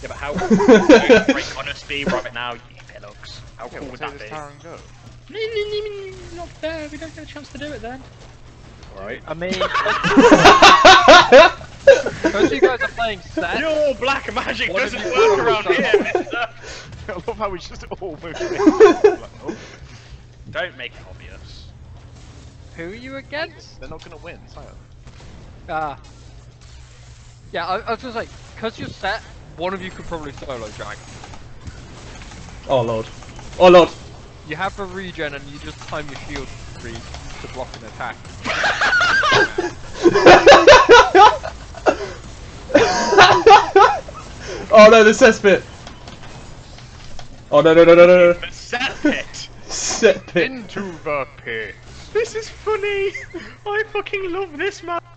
Yeah, but how would break on a speed right now, you pillocks? How cool would that be? Go? Not fair, we don't get a chance to do it then. Alright. I mean, because you guys are playing Sett. Your black magic doesn't work around here, mister. I love how we just all move. Don't make it obvious. Who are you against? They're not gonna win, Sire. Yeah, I was just like, because you're Sett, one of you could probably solo drag. Oh lord. Oh lord. You have a regen and you just time your shield free to block an attack. Oh no, the Sett Pett. Oh no. Sett Pett. Sett Pett. Into the pit. This is funny. I fucking love this man.